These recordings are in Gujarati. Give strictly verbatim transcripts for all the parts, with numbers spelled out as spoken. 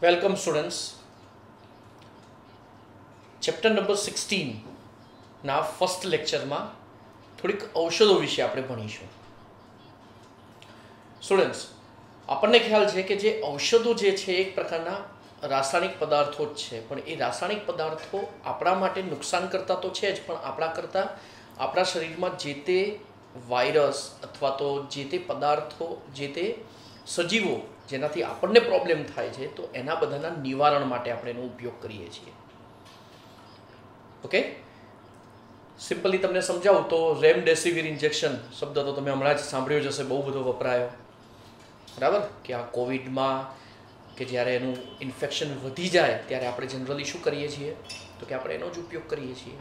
Welcome students. Chapter number sixteen ના ફર્સ્ટ લેક્ચરમાં થોડીક ઔષધો વિશે આપણે ભણીશું. સ્ટુડન્ટ્સ, આપણને ખ્યાલ છે કે જે ઔષધો જે છે એક પ્રકારના રાસાયણિક પદાર્થો જ છે, પણ એ રાસાયણિક પદાર્થો આપણા માટે નુકસાન કરતા તો છે જ, પણ આપણા કરતાં આપણા શરીરમાં જે તે વાયરસ અથવા તો જે તે પદાર્થો, જે તે સજીવો જેનાથી આપણને પ્રોબ્લેમ થાય છે, તો એના બધાના નિવારણ માટે આપણે એનો ઉપયોગ કરીએ છીએ. ઓકે, સિમ્પલી તમને સમજાવું તો રેમડેસિવિર ઇન્જેક્શન શબ્દ તો તમે હમણાં જ સાંભળ્યો જ હશે, બહુ બધો વપરાયો, બરાબર? કે આ કોવિડમાં કે જ્યારે એનું ઇન્ફેક્શન વધી જાય ત્યારે આપણે જનરલી શું કરીએ છીએ, તો કે આપણે એનો જ ઉપયોગ કરીએ છીએ,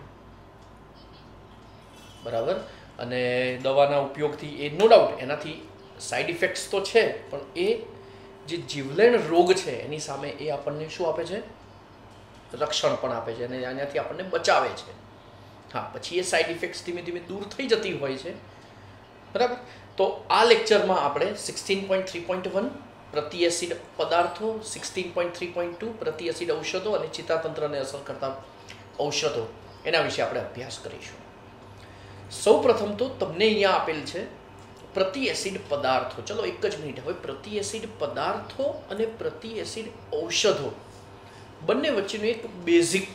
બરાબર? અને દવાના ઉપયોગથી એ નો ડાઉટ એનાથી સાઈડ ઇફેક્ટ્સ તો છે, પણ એ જે જીવલેણ રોગ છે એની સામે એ આપણને શું આપે છે? રક્ષણ પણ આપે છે અને આનાથી આપણને બચાવે છે. હા, પછી એ સાઈડ ઇફેક્ટ્સ ધીમે ધીમે દૂર થઈ જતી હોય છે, બરાબર? તો આ લેક્ચરમાં આપણે sixteen point three point one પ્રતિ એસિડ પદાર્થો, sixteen point three point two પ્રતિ એસિડ ઔષધો અને ચેતાતંત્રને અસર કરતા ઔષધો એના વિશે આપણે અભ્યાસ કરીશું. સૌ પ્રથમ તો તમને અહીંયા આપેલ છે પ્રતિ એસિડ પદાર્થો. ચલો એક જ મિનિટ. હવે પ્રતિ એસિડ પદાર્થો અને પ્રતિ એસિડ ઔષધો બંને વચ્ચેનું એક બેઝિક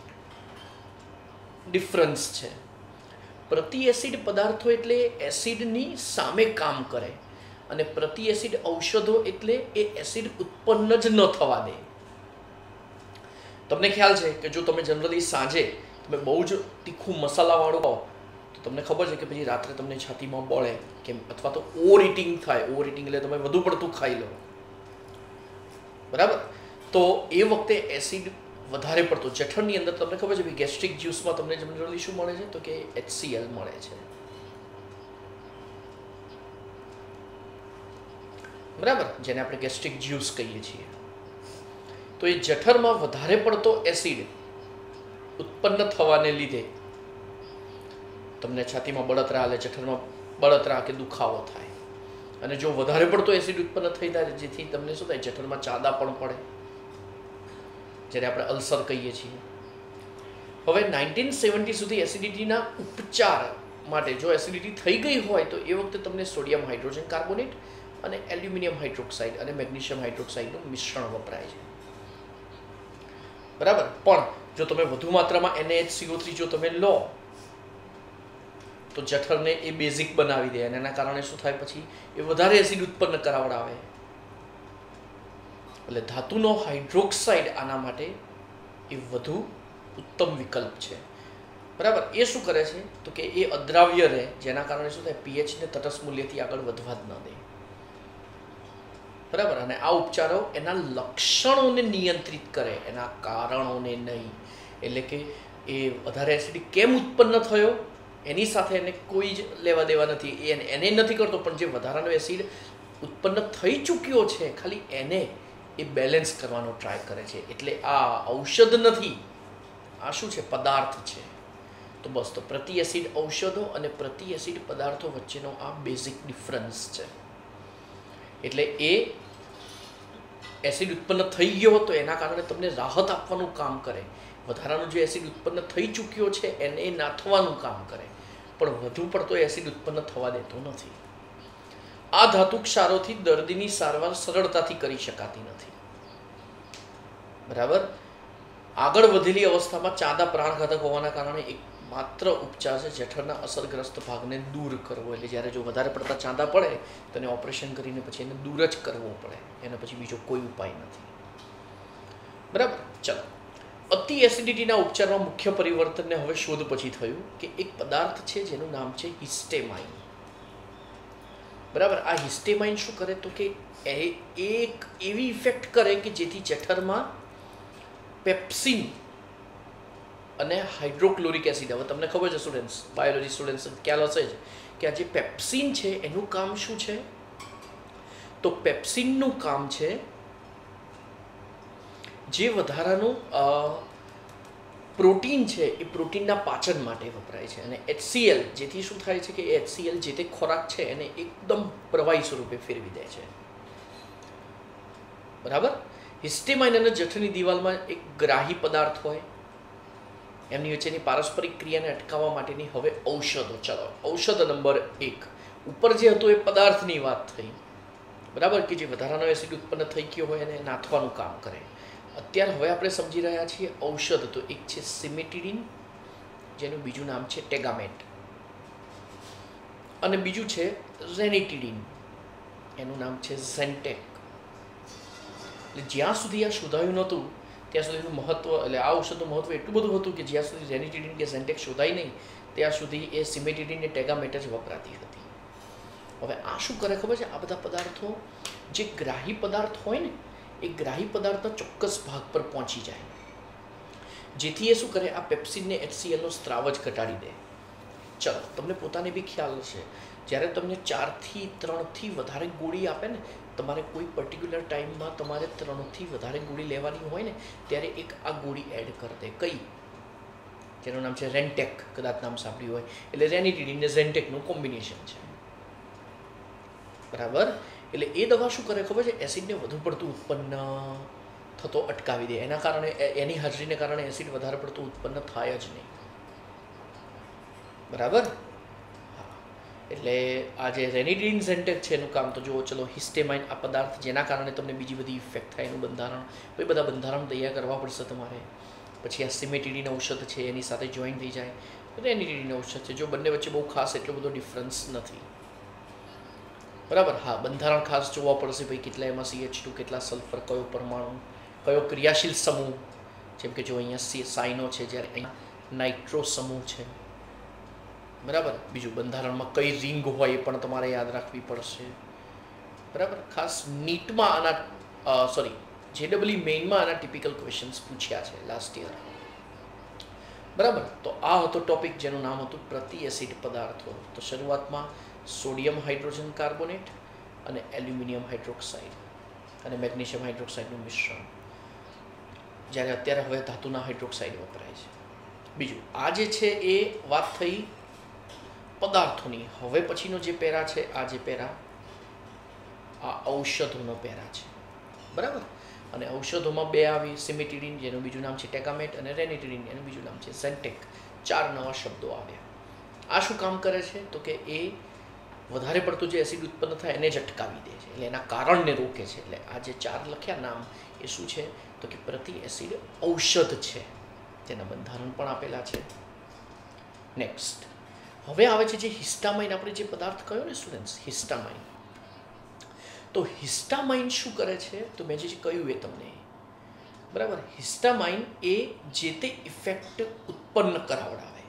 ડિફરન્સ છે. પ્રતિ એસિડ પદાર્થો એટલે એસિડની સામે કામ કરે અને પ્રતિ એસિડ ઔષધો એટલે એ એસિડ ઉત્પન્ન જ ન થવા દે. તમને ખ્યાલ છે કે જો તમે જનરલી સાંજે તમે બહુ જ તીખું મસાલાવાળું ખાઓ તો તમને ખબર છે કે પછી રાત્રે તમને છાતીમાં બળે કે અથવા તો ઓવર ઇટિંગ થાય. ઓવર ઇટિંગ એટલે તમે વધુ પડતું ખાઈ લો, બરાબર? તો એ વખતે એસિડ વધારે પડતો જઠરની અંદર તમને ખબર છે કે ગેસ્ટ્રિક જ્યુસમાં તમને જનરલી શું મળે છે, તો કે એચસીએલ મળે છે, બરાબર? જેને આપણે ગેસ્ટ્રિક જ્યુસ કહીએ છીએ. તો એ જઠરમાં વધારે પડતો એસિડ ઉત્પન્ન થવાને લીધે તમને છાતીમાં બળતરા હાલે, જઠરમાં બળતરા કે દુખાવો થાય. અને જો વધારે પડતો એસિડ ઉત્પન્ન થઈ જાય જેથી તમને શું થાય, જઠરમાં ચાદા પણ પડે, જેને આપણે અલ્સર કહીએ છીએ. હવે નાઇન્ટીન સેવન્ટી સુધી એસિડિટીના ઉપચાર માટે જો એસિડિટી થઈ ગઈ હોય તો એ વખતે તમને સોડિયમ હાઇડ્રોજન કાર્બોનેટ અને એલ્યુમિનિયમ હાઇડ્રોક્સાઇડ અને મેગ્નેશિયમ હાઇડ્રોક્સાઇડનું મિશ્રણ વપરાય છે, બરાબર? પણ જો તમે વધુ માત્રામાં N A H C O three જો તમે લો તો જઠરને એ બેઝિક બનાવી દે અને એના કારણે શું થાય, પછી એ વધારે એસિડ ઉત્પન્ન કરાવડાવે. એટલે ધાતુનો હાઇડ્રોક્સાઇડ આના માટે એ વધુ ઉત્તમ વિકલ્પ છે, બરાબર? એ શું કરે છે તો કે એ અદ્રાવ્ય રહે, જેના કારણે શું થાય, પીએચને તટસ્થ મૂલ્યથી આગળ વધવા જ ન દે, બરાબર? અને આ ઉપચારો એના લક્ષણોને નિયંત્રિત કરે, એના કારણોને નહીં. એટલે કે એ વધારે એસિડ કેમ ઉત્પન્ન થયો એની સાથે એને કોઈ જ લેવા દેવા નથી, એને એને નથી કરતો, પણ જે વધારાનો એસિડ ઉત્પન્ન થઈ ચૂક્યો છે ખાલી એને એ બેલેન્સ કરવાનો ટ્રાય કરે છે. એટલે આ ઔષધ નથી, આ શું છે? પદાર્થ છે. તો બસ, તો પ્રતિ એસિડ ઔષધો અને પ્રતિ એસિડ પદાર્થો વચ્ચેનો આ બેઝિક ડિફરન્સ છે. એટલે એ એસિડ ઉત્પન્ન થઈ ગયો તો એના કારણે તમને રાહત આપવાનું કામ કરે, વધારાનો જે એસિડ ઉત્પન્ન થઈ ચૂક્યો છે એને નાથવાનું કામ કરે, પણ વધુ પડતો એસિડ ઉત્પન્ન થવા દેતો નથી. આ ધાતુ ક્ષારોથી દર્દીની સારવાર સરળતાથી કરી શકાતી નથી, બરાબર? આગળ વધેલી અવસ્થામાં ચાંદા પ્રાણઘાતક હોવાના કારણે એક માત્ર ઉપચાર છે જઠરના અસરગ્રસ્ત ભાગને દૂર કરવો. એટલે જ્યારે જો વધારે પડતા ચાંદા પડે તો એને ઓપરેશન કરીને પછી એને દૂર જ કરવો પડે, એને પછી બીજો કોઈ ઉપાય નથી, બરાબર? ચલો, અતિ એસિડિટીના ઉપચારમાં મુખ્ય પરિવર્તનને હવે શોધ પછી થયું કે એક પદાર્થ છે જેનું નામ છે હિસ્ટેમાઇન, બરાબર? આ હિસ્ટેમાઇન શું કરે તો કે એ એક એવી ઇફેક્ટ કરે કે જેથી જઠરમાં પેપ્સિન અને હાઇડ્રોક્લોરિક એસિડ, હવે તમને ખબર છે સ્ટુડન્ટ્સ, બાયોલોજી સ્ટુડન્ટ્સ ખ્યાલ હશે જ કે આ જે પેપ્સિન છે એનું કામ શું છે, તો પેપ્સિનનું કામ છે જે વધારાનું પ્રોટીન છે એ પ્રોટીનના પાચન માટે વપરાય છે. અને એચસીએલ જેથી શું થાય છે કે એચસીએલ જે તે ખોરાક છે એને એકદમ પ્રવાહી સ્વરૂપે ફેરવી દે છે, બરાબર? હિસ્ટેમાઇન અને જઠરની દિવાલમાં એક ગ્રાહી પદાર્થ હોય, એમની વચ્ચેની પારસ્પરિક ક્રિયાને અટકાવવા માટેની હવે ઔષધો. ચલો, ઔષધ નંબર એક. ઉપર જે હતું એ પદાર્થની વાત થઈ, બરાબર, કે જે વધારાનો એસિડ ઉત્પન્ન થઈ ગયો હોય એને નાથવાનું કામ કરે. અત્યારે હવે આપણે સમજી રહ્યા છીએ ઔષધ. તો એક છે સિમેટિડિન, જેનું બીજું નામ છે ટેગામેટ, અને બીજું છે રેનિટિડિન, એનું નામ છે ઝેન્ટેક. એટલે જ્યાં સુધી આ શોધાયું નહોતું ત્યાં સુધીનું મહત્વ, એટલે આ ઔષધનું મહત્વ એટલું બધું હતું કે જ્યાં સુધી રેનિટિડિન કે ઝેન્ટેક શોધાય નહીં ત્યાં સુધી એ સિમેટિડિન ને ટેગામેટ જ વપરાતી હતી. હવે આ શું કરે ખબર છે? આ બધા પદાર્થો જે ગ્રાહી પદાર્થ હોય ને એ ગ્રાહી પદાર્થના ચોક્કસ ભાગ પર પહોંચી જાય, જેથી એ શું કરે? આ પેપ્સિનને એચસીએલનો સ્ત્રાવ જ ઘટાડી દે. ચલો, તમને પોતાને બી ખ્યાલ હશે, જ્યારે તમને ચારથી ત્રણથી વધારે ગોળી આપે ને, તમારે કોઈ પર્ટિક્યુલર ટાઈમમાં તમારે ત્રણથી વધારે ગોળી લેવાની હોય ને ત્યારે એક આ ગોળી એડ કરી દે. કઈ? જેનું નામ છે રેન્ટેક, કદાચ નામ સાંભળ્યું હોય. એટલે રેનિટિડિન ને ઝેન્ટેકનું કોમ્બિનેશન છે, બરાબર. એટલે એ દવા શું કરે ખબર છે? એસિડને વધુ પડતું ઉત્પન્ન થતો અટકાવી દે. એના કારણે, એની હાજરીને કારણે એસિડ વધારે પડતું ઉત્પન્ન થાય જ નહીં, બરાબર. હા, એટલે આ જે રેનિટિડિન ઝેન્ટેક છે એનું કામ તો જુઓ. ચલો, હિસ્ટેમાઇન આ પદાર્થ જેના કારણે તમને બીજી બધી ઇફેક્ટ થાય એનું બંધારણ, એ બધા બંધારણ તૈયાર કરવા પડશે તમારે. પછી આ સિમેટિડિન ઔષધ છે એની સાથે જોઈન થઈ જાય રેનિટિડિન ઔષધ છે. જો બંને વચ્ચે બહુ ખાસ એટલો બધો ડિફરન્સ નથી, બરાબર. હા, બંધારણ ખાસ જોવા પડશે ભાઈ, કેટલા એમાં સી એચ ટુ, કેટલા સલ્ફર, કયો પરમાણુ, કયો ક્રિયાશીલ સમૂહ. જેમ કે જો અહીંયા સી સાઇનો છે, જ્યારે અહીંયા નાઇટ્રો સમૂહ છે, બરાબર. બીજું બંધારણમાં કઈ રિંગ હોય એ પણ તમારે યાદ રાખવી પડશે, બરાબર. ખાસ નીટમાં આના સોરી જેડબલઈ મેઇનમાં આના ટિપિકલ ક્વેશ્ચન્સ પૂછ્યા છે લાસ્ટ યર, બરાબર. તો આ હતો ટોપિક જેનું નામ હતું પ્રતિ એસિડ પદાર્થો. તો શરૂઆતમાં સોડિયમ હાઇડ્રોજન કાર્બોનેટ અને એલ્યુમિનિયમ હાઇડ્રોક્સાઇડ અને મેગ્નેશિયમ હાઇડ્રોક્સાઇડનું મિશ્રણ, જ્યારે અત્યારે હવે ધાતુના હાઇડ્રોક્સાઇડ વપરાય છે. બીજું આ જે છે એ વાત થઈ પદાર્થોની. હવે પછીનો જે પેરા છે, આ જે પેરા આ ઔષધોનો પેરા છે, બરાબર. અને ઔષધોમાં બે આવી, સિમેટિડિન જેનું બીજું નામ છે ટેગામેટ અને રેનિટિડિન એનું બીજું નામ છે ઝેન્ટેક. ચાર નવા શબ્દો આવ્યા. આ શું કામ કરે છે? તો કે એ વધારે પડતું જે એસિડ ઉત્પન્ન થાય એને જ અટકાવી દે છે, એટલે એના કારણને રોકે છે. એટલે આ જે ચાર લખ્યા નામ એ શું છે? તો કે પ્રતિ એસિડ ઔષધ છે, જેના બંધારણ પણ આપેલા છે. નેક્સ્ટ હવે આવે છે જે હિસ્ટામાઇન. આપણે જે પદાર્થ કયો ને સ્ટુડન્ટ્સ, હિસ્ટામાઇન. તો હિસ્ટામાઇન શું કરે છે? તો મેં જે કહ્યું એ તમને, બરાબર. હિસ્ટામાઇન એ જે તે ઇફેક્ટ ઉત્પન્ન કરાવડાવે,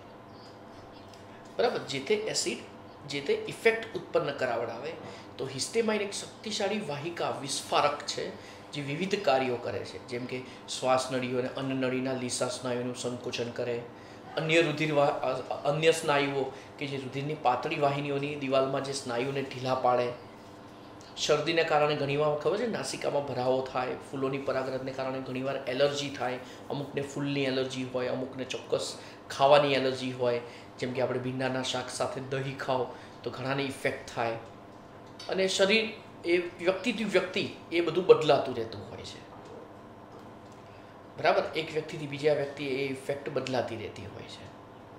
બરાબર. જે તે એસિડ જે તે ઇફેક્ટ ઉત્પન્ન કરાવડાવે. તો હિસ્ટેમાઇન એક શક્તિશાળી વાહિકા વિસ્ફારક છે જે વિવિધ કાર્યો કરે છે, જેમ કે શ્વાસ નળીઓ અને અન્નનળીના લીસા સ્નાયુઓનું સંકોચન કરે, અન્ય રુધિર અન્ય સ્નાયુઓ કે જે રુધિરની પાતળી વાહિનીઓની દિવાલમાં જે સ્નાયુને ઢીલા પાડે. શરદીને કારણે ઘણીવાર ખબર છે નાસિકામાં ભરાવો થાય, ફૂલોની પરાગરજને કારણે ઘણીવાર એલર્જી થાય. અમુકને ફૂલની એલર્જી હોય, અમુકને ચોક્કસ ખાવાની એલર્જી હોય, જેમ કે આપણે ભીંડાના શાક સાથે દહીં ખાઓ તો ઘણાને ઇફેક્ટ થાય. અને શરીર એ વ્યક્તિથી વ્યક્તિ એ બધું બદલાતું રહેતું હોય છે, બરાબર. એક વ્યક્તિથી બીજા વ્યક્તિ એ ઇફેક્ટ બદલાતી રહેતી હોય છે,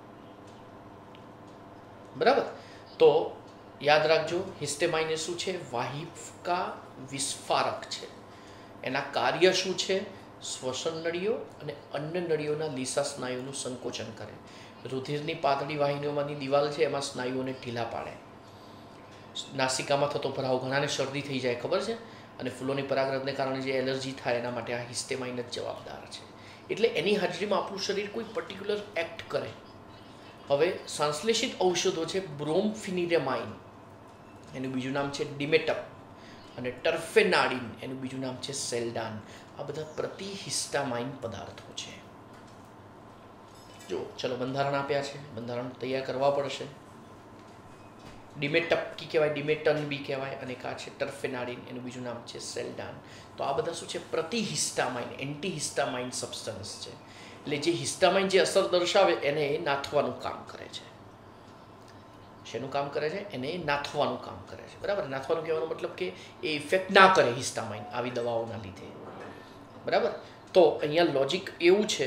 બરાબર. તો યાદ રાખજો, હિસ્ટેમાઇન એ શું છે? વાહિકા વિસ્ફારક છે. એના કાર્ય શું છે? શ્વસન નળીઓ અને અન્ય નળીઓના લીસા સ્નાયુનું સંકોચન કરે. રુધિરની પાતળી વાહિનીઓમાંની દિવાલ છે એમાં સ્નાયુઓને ઢીલા પાડે. નાસિકામાં થતો ભરાવ, ઘણાને શરદી થઈ જાય ખબર છે, અને ફૂલોની પરાગરજને કારણે જે એલર્જી થાય એના માટે આ હિસ્ટેમાઇન જ જવાબદાર છે. એટલે એની હાજરીમાં આપણું શરીર કોઈ પર્ટિક્યુલર એક્ટ કરે. હવે સંશ્લેષિત ઔષધો છે બ્રોમફેનિરામાઇન, એનું બીજું નામ છે ડિમેટપ, અને ટર્ફેનાડિન એનું બીજું નામ છે સેલ્ડાન. આ બધા પ્રતિહિસ્ટામાઇન પદાર્થો છે. જો ચલો બંધારણ આપ્યા છે, બંધારણ તૈયાર કરવા પડશે. ડિમેટપ કી કહેવાય, ડિમેટન બી કહેવાય, અને કા છે ટર્ફેનાડિન એનું બીજું નામ છે સેલ્ડાન. તો આ બધા શું છે? પ્રતિહિસ્ટામાઇન, એન્ટીહિસ્ટામાઇન સબસ્ટન્સ છે. એટલે જે હિસ્ટામાઇન જે અસર દર્શાવે એને નાથવાનું કામ કરે છે. શેનું કામ કરે છે? એને નાથવાનું કામ કરે છે, બરાબર. નાથવાનું કહેવાનો મતલબ કે એ ઇફેક્ટ ના કરે હિસ્ટામાઇન આવી દવાઓના લીધે. બરાબર. તો અહીંયા લોજિક એવું છે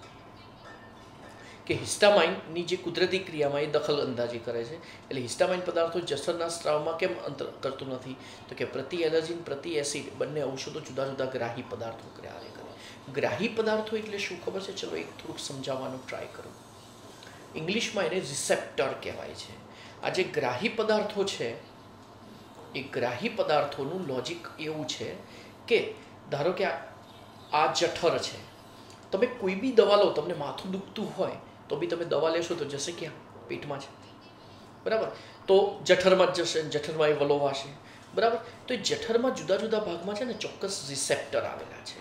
કે હિસ્ટામાઇનની જે કુદરતી ક્રિયામાં એ દખલ અંદાજી કરે છે. એટલે હિસ્ટામાઇન પદાર્થો જઠરના સ્ત્રાવમાં કેમ અંતર કરતું નથી? તો કે પ્રતિ એલર્જીન પ્રતિ એસિડ બંને ઔષધો જુદા જુદા ગ્રાહી પદાર્થો કાર્ય કરે. ગ્રાહી પદાર્થો એટલે શું ખબર છે? ચલો એક થોડુંક સમજાવવાનું ટ્રાય કરું. ઇંગ્લિશમાં એને રિસેપ્ટર કહેવાય છે. આ જે ગ્રાહી પદાર્થો છે એ ગ્રાહી પદાર્થોનું લોજિક એવું છે કે ધારો કે આ જઠર છે, તમે કોઈ બી દવા લો, તમને માથું દુખતું હોય તો બી તમે દવા લેશો તો જશે ક્યાં? પેટમાં છે, બરાબર. તો જઠરમાં જ જશે, જઠરમાં એ વલોવાશે, બરાબર. તો એ જઠરમાં જુદા જુદા ભાગમાં છે ને ચોક્કસ રિસેપ્ટર આવેલા છે,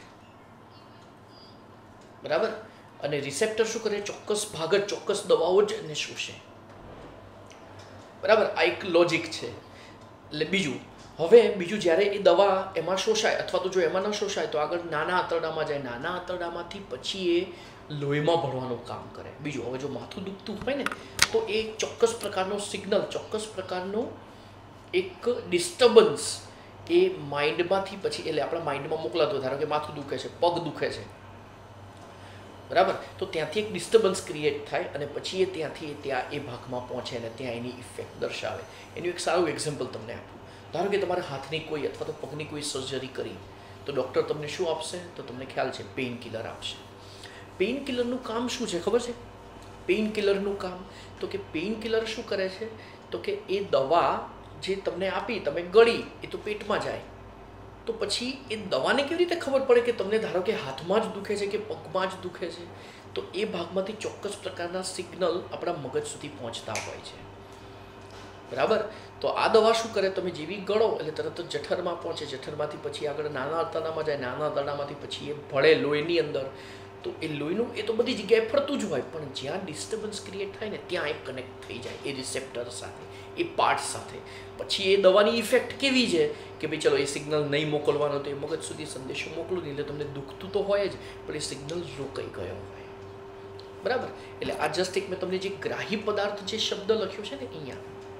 બરાબર. અને રિસેપ્ટર શું કરે? ચોક્કસ ભાગ જ ચોક્કસ દવાઓ જ એને શોષે, બરાબર. આ એક લોજિક છે. એટલે બીજું, હવે બીજું જ્યારે એ દવા એમાં શોષાય અથવા તો જો એમાં ન શોષાય તો આગળ નાના આંતરડામાં જાય, નાના આંતરડામાંથી પછી એ લોહીમાં ભરવાનું કામ કરે. બીજું, હવે જો માથું દુખતું હોય ને તો એ ચોક્કસ પ્રકારનો સિગ્નલ, ચોક્કસ પ્રકારનો એક ડિસ્ટર્બન્સ એ માઇન્ડમાંથી પછી એટલે આપણા માઇન્ડમાં મોકલાતો. ધારો કે માથું દુખે છે, પગ દુખે છે, બરાબર. તો ત્યાંથી એક ડિસ્ટર્બન્સ ક્રિએટ થાય અને પછી એ ત્યાંથી ત્યાં એ ભાગમાં પહોંચે અને ત્યાં એની ઇફેક્ટ દર્શાવે. એનું એક સારું એક્ઝામ્પલ તમને આપું. ધારો કે તમારે હાથની કોઈ અથવા તો પગની કોઈ સર્જરી કરી તો ડૉક્ટર તમને શું આપશે? તો તમને ખ્યાલ છે, પેઇન કિલર આપશે. પેઇન કિલરનું કામ શું છે ખબર છે? પેઇન કિલરનું કામ તો કે પેઇન કિલર શું કરે છે? તો કે એ દવા જે તમને આપી, તમે ગળી, એ તો પેટમાં જાય. તો પછી એ દવાને કેવી રીતે ખબર પડે કે તમને ધારો કે હાથમાં જ દુખે છે કે પગમાં જ દુખે છે? તો એ ભાગમાંથી ચોક્કસ પ્રકારના સિગ્નલ આપણા મગજ સુધી પહોંચતા હોય છે, બરાબર. તો આ દવા શું કરે? તમે જેવી ગળો એટલે તરત જ જઠરમાં પહોંચે, જઠરમાંથી પછી આગળ નાના આંતરડામાં જાય, નાના આંતરડામાંથી પછી એ ભળે લોહીની અંદર. તો એ લોહીનું એ તો બધી જગ્યાએ ફરતું જ હોય, પણ જ્યાં ડિસ્ટર્બન્સ ક્રિએટ થાય ને ત્યાં એ કનેક્ટ થઈ જાય એ રિસેપ્ટર સાથે, એ પાર્ટ સાથે. પછી એ દવાની ઇફેક્ટ કેવી છે કે ભાઈ ચલો એ સિગ્નલ નહીં મોકલવાનો તો એ મગજ સુધી સંદેશો મોકલું નહીં, એટલે તમને દુખતું તો હોય જ પણ એ સિગ્નલ રોકાઈ ગયો હોય, બરાબર. એટલે આ જસ્ટ એક મેં તમને જે ગ્રાહી પદાર્થ જે શબ્દ લખ્યો છે ને અહીંયા,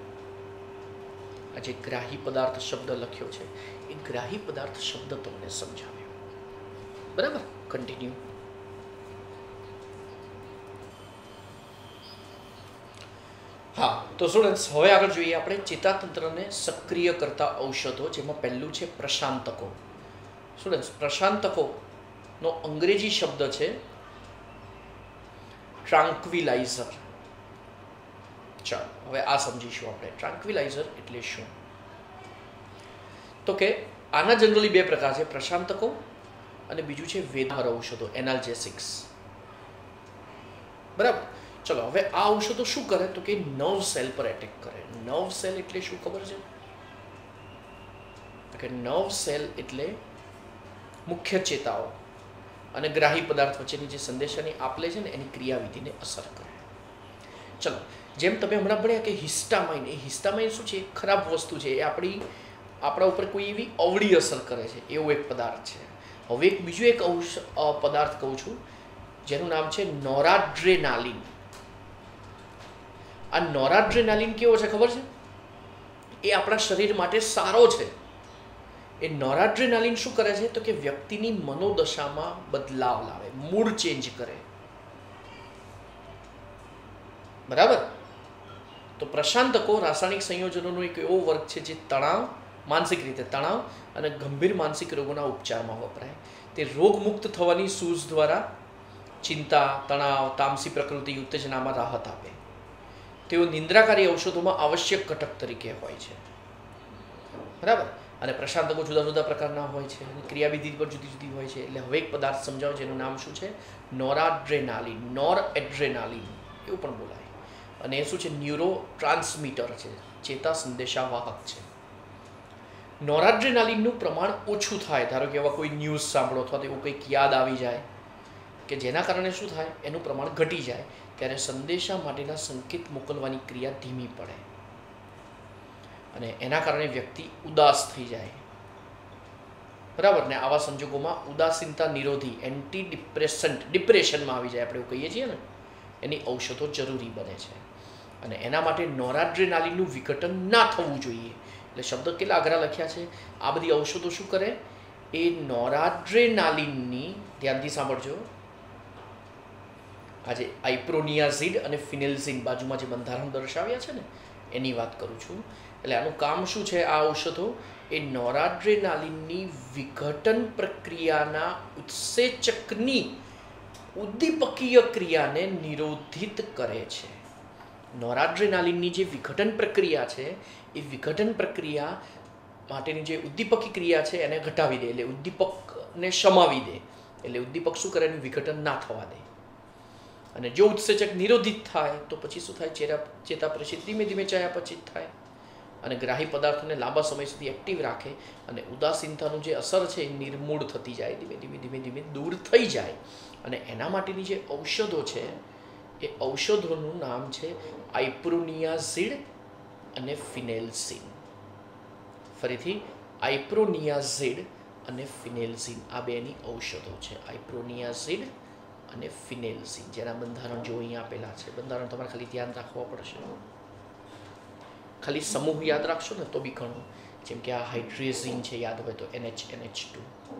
આ જે ગ્રાહી પદાર્થ શબ્દ લખ્યો છે એ ગ્રાહી પદાર્થ શબ્દ તમને સમજાવ્યો, બરાબર. કન્ટિન્યુ. હા, તો સ્ટુડન્ટ્સ હવે આગળ જોઈએ આપણે ચેતાતંત્રને સક્રિય કરતા ઔષધો, જેમાં પહેલું છે પ્રશાંતકો. સ્ટુડન્ટ્સ, પ્રશાંતકોનો અંગ્રેજી શબ્દ છે ટ્રાન્ક્વિલાઇઝર. ચાલો હવે આ સમજીશું આપણે. ટ્રાન્ક્વિલાઇઝર એટલે શું? તો કે આના જનરલી બે પ્રકાર છે, પ્રશાંતકો અને બીજું છે વેદાર ઔષધો, એનાલ્જેસિક્સ, બરાબર. ચલો હવે આ ઔષધો શું કરે? તો કે નર્વ સેલ પર એટેક કરે. નર્વ સેલ એટલે શું ખબર છે? તો કે નર્વ સેલ એટલે મુખ્ય ચેતાઓ અને ગ્રાહી પદાર્થ વચ્ચેની જે સંદેશાની આપલે છે ને એની ક્રિયાવિધિને અસર કરે. ચલો, જેમ તમે હમણાં ભણ્યા કે હિસ્ટામાઇન, એ હિસ્ટામાઇન શું છે? ખરાબ વસ્તુ છે, એ આપણી આપણા ઉપર કોઈ એવી અવળી અસર કરે છે એવું એક પદાર્થ છે. હવે એક બીજું એક ઔષધ પદાર્થ કહું છું જેનું નામ છે નોરાડ્રેનાલિન. આ નોરાડ્રેનાલિન કેવો છે ખબર છે? એ આપણા શરીર માટે સારો છે. એ નોરાડ્રેનાલિન શું કરે છે? તો કે વ્યક્તિની મનોદશામાં બદલાવ લાવે, મૂડ ચેન્જ કરે, બરાબર. તો પ્રશાંતકો રાસાયણિક સંયોજનોનો એક એવો વર્ગ છે જે તણાવ, માનસિક રીતે તણાવ અને ગંભીર માનસિક રોગોના ઉપચારમાં વપરાય. તે રોગમુક્ત થવાની સૂઝ દ્વારા ચિંતા, તણાવ, તામસી પ્રકૃતિ ઉત્તેજનામાં રાહત આપે. તેઓ નિંદ્રાકારી ઔષધોમાં આવશ્યક ઘટક તરીકે હોય છે, બરાબર. અને પ્રશાંતકો જુદા જુદા પ્રકારના હોય છે અને ક્રિયાવિધિ પર જુદી જુદી હોય છે. એટલે હવે એક પદાર્થ સમજાવો જેનું નામ શું છે? નોરાડ્રેનાલિન, નોર એડ્રેનાલિન એવું પણ બોલાય. અને એ શું છે? ન્યુરો ટ્રાન્સમીટર છે, ચેતા સંદેશાવાહક છે. નોરાડ્રેનાલિનનું પ્રમાણ ઓછું થાય, ધારો કે એવા કોઈ ન્યૂઝ સાંભળો અથવા તો એવું કંઈક યાદ આવી જાય કે જેના કારણે શું થાય? એનું પ્રમાણ ઘટી જાય, ત્યારે સંદેશા માટેના સંકેત મોકલવાની ક્રિયા ધીમી પડે અને એના કારણે વ્યક્તિ ઉદાસ થઈ જાય, બરાબર. ને આવા સંજોગોમાં ઉદાસીનતા નિરોધી એન્ટી ડિપ્રેસન્ટ, ડિપ્રેશનમાં આવી જાય આપણે એવું કહીએ છીએ ને, એની ઔષધો જરૂરી બને છે. અને એના માટે નોરાડ્રેનાલિનનું વિઘટન ના થવું જોઈએ. એટલે શબ્દ કેટલા અઘરા લખ્યા છે. આ બધી ઔષધો શું કરે? એ નોરાડ્રેનાલિનની, ધ્યાનથી સાંભળજો, આજે આઇપ્રોનિયાઝિડ અને ફિનેલ્ઝિન બાજુમાં જે બંધારણ દર્શાવ્યા છે ને એની વાત કરું છું. એટલે આનું કામ શું છે? આ ઔષધો એ નોરાડ્રેનાલિનની વિઘટન પ્રક્રિયાના ઉત્સેચકની ઉદ્દીપકીય ક્રિયાને નિરોધિત કરે છે. નોરાડ્રેનાલિનની જે વિઘટન પ્રક્રિયા છે એ વિઘટન પ્રક્રિયા માટેની જે ઉદ્દીપકી ક્રિયા છે એને ઘટાવી દે, એટલે ઉદ્દીપકને શમાવી દે. એટલે ઉદ્દીપક શું કરે? એનું વિઘટન ના થવા દે. અને જો ઉત્સેચક નિરોધિત થાય તો પછી શું થાય? ચેતા ચેતાપ્રેષિત ધીમે ધીમે ચયાપચિત થાય અને ગ્રાહી પદાર્થોને લાંબા સમય સુધી એક્ટિવ રાખે અને ઉદાસીનતાનું જે અસર છે એ નિર્મૂળ થતી જાય, ધીમે ધીમે ધીમે ધીમે દૂર થઈ જાય. અને એના માટેની જે ઔષધો છે એ ઔષધોનું નામ છે આઇપ્રોનિયાઝિડ અને ફિનેલ્ઝિન. ફરીથી, આઇપ્રોનિયાઝિડ અને ફિનેલ્ઝિન આ બેની ઔષધો છે. આઇપ્રોનિયાઝિડ અને ફિનેલ્ઝિન, જેના બંધારણ જો અહીંયા આપેલા છે. બંધારણ તમારે ખાલી ધ્યાન રાખવા પડશે. ખાલી સમૂહ યાદ રાખશો ને તો બી ઘણું. જેમ કે આ હાઇડ્રેઝિન છે, યાદ હોય તો N H N H two.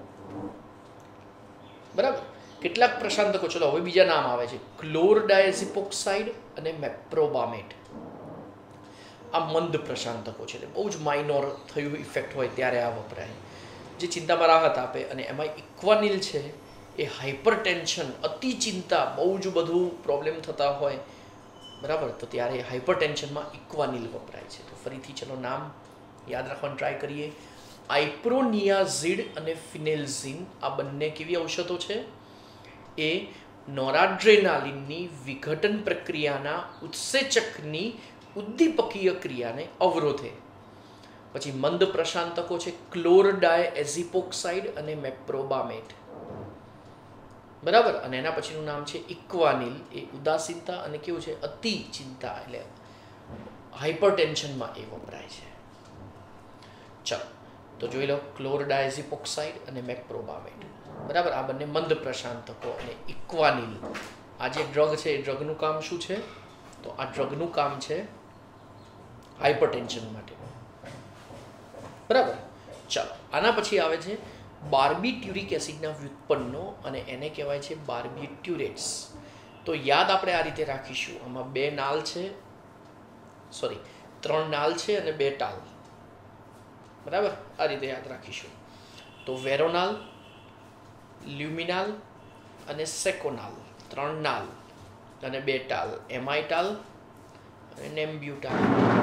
બરાબર. કેટલાક પ્રશાંતકો, ચલો હવે બીજા નામ આવે છે. ક્લોરડાયઝિપોક્સાઇડ અને મેપ્રોબામેટ. આ મંદ પ્રશાંતકો છે, એટલે બહુ જ માઇનોર થયું ઇફેક્ટ હોય ત્યારે આ વપરાય, જે ચિંતામાં રાહત આપે. અને એમાં ઇક્વાનિલ છે એ હાઇપરટેન્શન, અતિ ચિંતા, બહુ જ બધું પ્રોબ્લેમ થતા હોય, બરાબર, તો ત્યારે હાઇપરટેન્શનમાં ઇક્વાનિલ વપરાય છે. તો ફરીથી ચલો નામ યાદ રાખવાનું ટ્રાય કરીએ. આઇપ્રોનિયાઝિડ અને ફિનેલ્ઝિન આ બંને કેવી ઔષધો છે? એ નોરાડ્રેનાલિનની વિઘટન પ્રક્રિયાના ઉત્સેચકની ઉદ્દીપકીય ક્રિયાને અવરોધે. પછી મંદ પ્રશાંતકો છે ક્લોરડાયઝિપોક્સાઇડ અને મેપ્રોબામેટ, બરાબર. અને એના પછીનું નામ છે ઇક્વાનિલ. એ ઉદાસીનતા અને કેવું છે? અતિ ચિંતા, એટલે હાઇપરટેન્શનમાં એ વપરાય છે. ચલો તો જોઈ લો, ક્લોરડાયઝિપોક્સાઇડ અને મેપ્રોબામેટ, બરાબર. આ બંને મંદ પ્રશાંતકો. અને ઇક્વાનિલ, આ જે ડ્રગ છે એ ડ્રગનું કામ શું છે? તો આ ડ્રગનું કામ છે હાઇપરટેન્શન માટે, બરાબર. ચાલો, આના પછી આવે છે બાર્બિટ્યુરિક એસિડના વ્યુત્પન્નો, અને એને કહેવાય છે બાર્બિટ્યુરેટ્સ. તો યાદ આપણે આ રીતે રાખીશું. આમાં બે નાલ છે, સોરી ત્રણ નાલ છે અને બે ટાલ, બરાબર. આ રીતે યાદ રાખીશું. તો વેરોનાલ, લ્યુમિનાલ અને સેકોનાલ, ત્રણ નાલ અને બે ટાલ. એમાઇટાલ અને નેમ્બ્યુટાલ,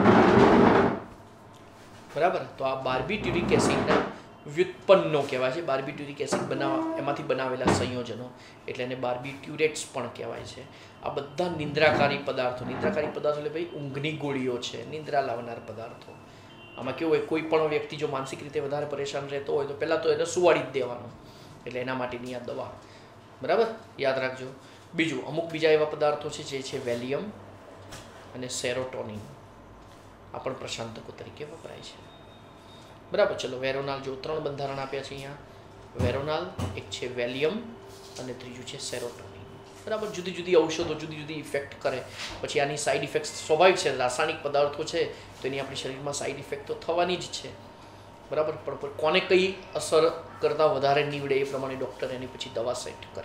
બરાબર. તો આ બાર્બિટ્યુરિક એસિડના વ્યુત્પન્નો કહેવાય છે. બાર્બિટ્યુરિક એસિડ બનાવવા એમાંથી બનાવેલા સંયોજનો, એટલે એને બાર્બિટ્યુરેટ્સ પણ કહેવાય છે. આ બધા નિંદ્રાકારી પદાર્થો, નિંદ્રાકારી પદાર્થો એટલે ભાઈ ઊંઘની ગોળીઓ છે, નિંદ્રા લાવનાર પદાર્થો. આમાં કેવું હોય, કોઈ પણ વ્યક્તિ જો માનસિક રીતે વધારે પરેશાન રહેતો હોય તો પહેલાં તો એને સુવાડી જ દેવાનો, એટલે એના માટેની આ દવા, બરાબર, યાદ રાખજો. બીજું, અમુક બીજા એવા પદાર્થો છે જે છે વેલિયમ અને સેરોટોનિન. આ પણ પ્રશાંતકો તરીકે વપરાય છે, બરાબર. ચલો, વેરોનાલ જો ત્રણ બંધારણ આપ્યા છે અહીંયા. વેરોનાલ, એક છે વેલિયમ અને ત્રીજું છે સેરોટોનિન, બરાબર. જુદી જુદી ઔષધો જુદી જુદી ઇફેક્ટ કરે. પછી આની સાઈડ ઇફેક્ટ સ્વાભાવિક છે, રાસાયણિક પદાર્થો છે તો એની આપણી શરીરમાં સાઈડ ઇફેક્ટ તો થવાની જ છે, બરાબર. પણ કોને કઈ અસર કરતાં વધારે નીવડે એ પ્રમાણે ડૉક્ટર એની પછી દવા સેટ કરે,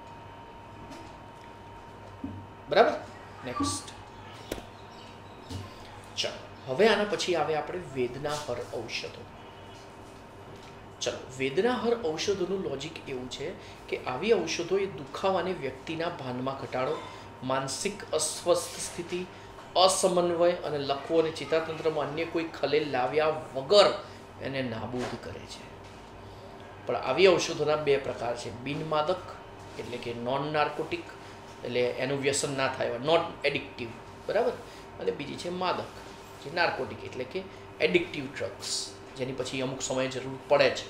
બરાબર. નેક્સ્ટ, ચાલો હવે આના પછી આવે આપણે વેદનાહર ઔષધો. ચલો, વેદનાહર ઔષધોનું લોજિક એવું છે કે આવી ઔષધો એ દુખાવાને વ્યક્તિના ભાનમાં ઘટાડો, માનસિક અસ્વસ્થ સ્થિતિ, અસમન્વય અને લખવો અને ચેતાતંત્રમાં અન્ય કોઈ ખલેલ લાવ્યા વગર એને નાબૂદ કરે છે. પણ આવી ઔષધોના બે પ્રકાર છે. બિનમાદક એટલે કે નોન નાર્કોટિક, એટલે એનું વ્યસન ના થાય, નોન એડિક્ટિવ, બરાબર. અને બીજી છે માદક, જે નાર્કોટિક એટલે કે એડિક્ટિવ ડ્રગ્સ, જેની પછી અમુક સમયે જરૂર પડે છે,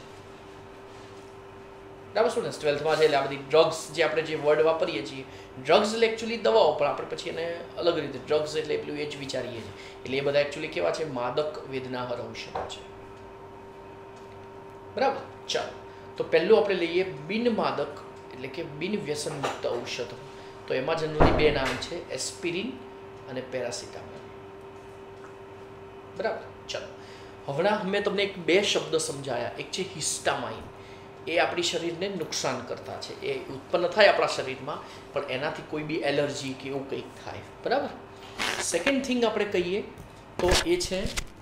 બરાબર. શું ને ટ્વેલ્થમાં છે એટલે આ બધી ડ્રગ્સ જે આપણે જે વર્ડ વાપરીએ છીએ, ડ્રગ્સ એટલે એકચ્યુઅલી દવાઓ, પણ આપણે પછી એને અલગ રીતે ડ્રગ્સ એટલે પેલું એ જ વિચારીએ છીએ. એટલે એ બધા એકચ્યુઅલી કેવા છે? માદક વેદનાહર ઔષધો છે, બરાબર. ચાલો, તો પહેલું આપણે લઈએ બિનમાદક એટલે કે બિન વ્યસન મુક્ત ઔષધો. તો એમાં જનરલી બે નામ છે, એસ્પિરિન અને પેરાસિટામોલ, બરાબર. ચાલો, હમણાં મેં તમને એક બે શબ્દ સમજાયા. એક છે હિસ્ટામાઇન. એ આપણી શરીરને નુકસાન કરતા છે. એ ઉત્પન્ન થાય આપણા શરીરમાં, પણ એનાથી કોઈ બી એલર્જી કે એવું કંઈક થાય. બરાબર. સેકન્ડ થિંગ આપણે કહીએ તો એ છે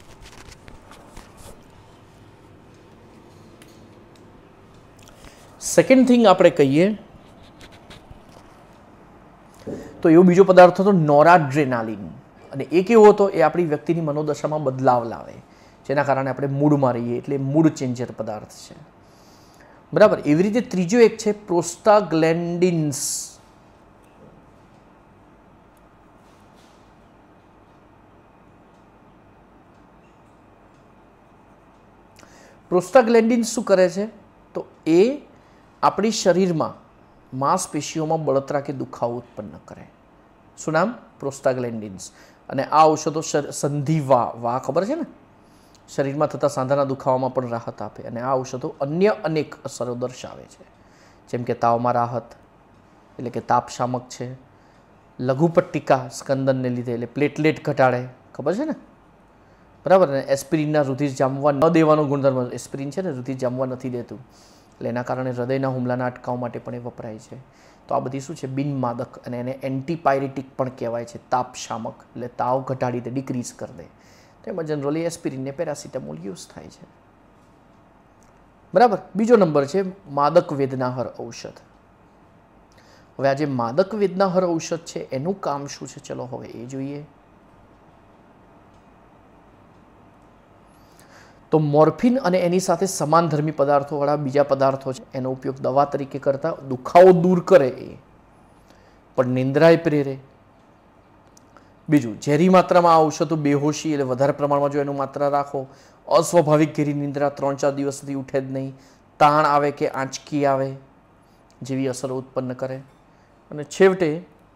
સેકન્ડ થિંગ આપણે કહીએ તો એવો બીજો પદાર્થ હતો નોરાડ્રેનાલિન. અને એ કેવો હતો? એ આપણી વ્યક્તિની મનોદશામાં બદલાવ લાવે, જેના કારણે આપણે મૂડમાં રહીએ, એટલે મૂડ ચેન્જર પદાર્થ છે. બરાબર. એવી રીતે ત્રીજો એક છે પ્રોસ્ટાગ્લેન્ડિન્સ. પ્રોસ્ટાગ્લેન્ડિન્સ શું કરે છે? તો એ આપણી શરીરમાં માંસપેશીઓમાં બળતરા કે દુખાવો ઉત્પન્ન કરે. શું નામ? પ્રોસ્ટાગ્લેન્ડિન્સ. અને આ ઔષધો સંધિવા વા ખબર છે ને, શરીરમાં થતા સાંધાના દુખાવામાં પણ રાહત આપે. અને આ ઔષધો અન્ય અનેક અસરો દર્શાવે છે, જેમ કે તાવમાં રાહત, એટલે કે તાપશામક છે. લઘુપટ્ટિકા સ્કંદનને લીધે, એટલે પ્લેટલેટ ઘટાડે, ખબર છે ને? બરાબર ને? એસ્પિરિનના રુધિર જામવા ન દેવાનો ગુણધર્મ, એસ્પિરિન છે ને રુધિર જામવા નથી દેતું, એટલે એના કારણે હૃદયના હુમલાના અટકાવ માટે પણ એ વપરાય છે. તો આ બધી શું છે? બિનમાદક, અને એને એન્ટીપાયરેટિક પણ કહેવાય છે. તાપશામક, એટલે તાવ ઘટાડી દે, ડિક્રીઝ કરી દે. તેમાં જનરલી એસ્પિરિન ને પેરાસિટામોલ યુઝ થાય છે. બરાબર. બીજો નંબર છે માદક વેદનાહર ઔષધ. હવે આ જે માદક વેદનાહર ઔષધ છે એનું કામ શું છે? ચલો હવે એ જોઈએ. તો મોર્ફિન અને એની સાથે સમાનધર્મી પદાર્થોવાળા બીજા પદાર્થો છે, એનો ઉપયોગ દવા તરીકે કરતા દુખાવો દૂર કરે એ, પણ નિંદ્રાએ પ્રેરે. બીજું, ઝેરી માત્રામાં આ ઔષધો બેહોશી, એટલે વધારે પ્રમાણમાં જો એનું માત્રા રાખો, અસ્વાભાવિક ઘેરી નિંદ્રા ત્રણ ચાર દિવસ સુધી ઉઠે જ નહીં, તાણ આવે કે આંચકી આવે જેવી અસરો ઉત્પન્ન કરે, અને છેવટે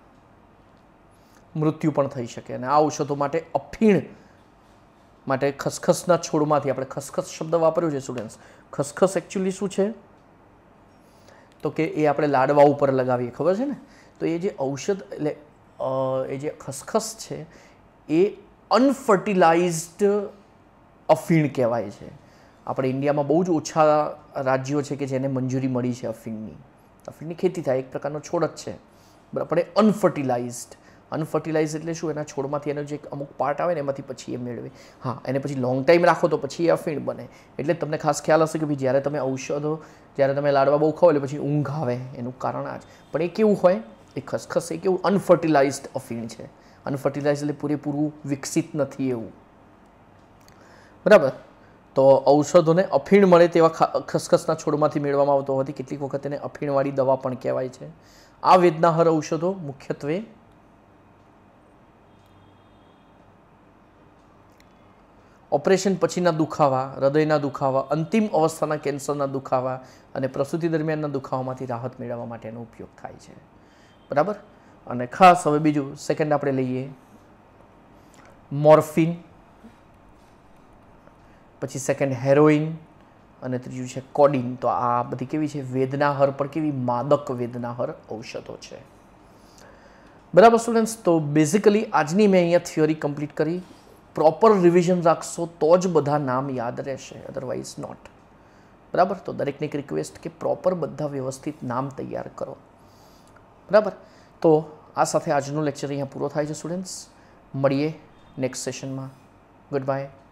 મૃત્યુ પણ થઈ શકે. અને આ ઔષધો માટે અફીણ માટે ખસખસના છોડમાંથી, આપણે ખસખસ શબ્દ વાપર્યો છે સ્ટુડન્ટ્સ. ખસખસ એકચ્યુઅલી શું છે? તો કે એ આપણે લાડવા ઉપર લગાવીએ, ખબર છે ને? તો એ જે ઔષધ, એટલે એ જે ખસખસ છે એ અનફર્ટિલાઇઝ્ડ અફીણ કહેવાય છે. આપણે ઇન્ડિયામાં બહુ જ ઓછા રાજ્યો છે કે જેને મંજૂરી મળી છે અફીણની. અફીણની ખેતી થાય, એક પ્રકારનો છોડ જ છે, બરાબર. પણ અનફર્ટિલાઇઝ્ડ, અનફર્ટિલાઇઝ એટલે શું? એના છોડમાંથી એનો જે અમુક પાર્ટ આવે ને એમાંથી પછી એ મેળવે. હા, એને પછી લોંગ ટાઈમ રાખો તો પછી એ અફીણ બને. એટલે તમને ખાસ ખ્યાલ હશે કે ભાઈ જ્યારે તમે ઔષધો, જ્યારે તમે લાડવા બહુ ખાઓ એટલે પછી ઊંઘ આવે, એનું કારણ આ જ. પણ એ કેવું હોય? એ ખસખસ એ કેવું? અનફર્ટિલાઇઝ્ડ અફીણ છે. અનફર્ટિલાઇઝ એટલે પૂરેપૂરું વિકસિત નથી એવું, બરાબર. તો ઔષધોને અફીણ મળે તેવા ખસખસના છોડમાંથી મેળવવામાં આવતો હોવાથી કેટલીક વખત એને અફીણવાળી દવા પણ કહેવાય છે. આ વેદનાહર ઔષધો મુખ્યત્વે ઓપરેશન પછીના દુખાવા, હૃદયના દુખાવા, અંતિમ અવસ્થાના કેન્સરના દુખાવા અને પ્રસૂતિ દરમિયાનના દુખાવામાંથી રાહત મેળવવા માટેનો ઉપયોગ થાય છે. બરાબર. અને ખાસ હવે બીજું સેકન્ડ આપણે લઈએ મોર્ફિન, પછી સેકન્ડ હેરોઇન, અને ત્રીજું છે કોડિન. તો આ બધી કેવી છે? વેદનાહર, પણ કેવી? માદક વેદનાહર ઔષધો છે. બરાબર સ્ટુડન્ટ્સ. તો બેઝિકલી આજની મેં અહીંયા થિયોરી કમ્પ્લીટ કરી. પ્રોપર રિવિઝન રાખશો તો જ બધા નામ યાદ રહેશે, અધરવાઇઝ નોટ. બરાબર. તો દરેકને એક રિક્વેસ્ટ કે પ્રોપર બધા વ્યવસ્થિત નામ તૈયાર કરો. બરાબર. તો આ સાથે આજનો લેક્ચર અહીંયા પૂરો થાય છે સ્ટુડન્ટ્સ. મળીએ નેક્સ્ટ સેશનમાં. Good by.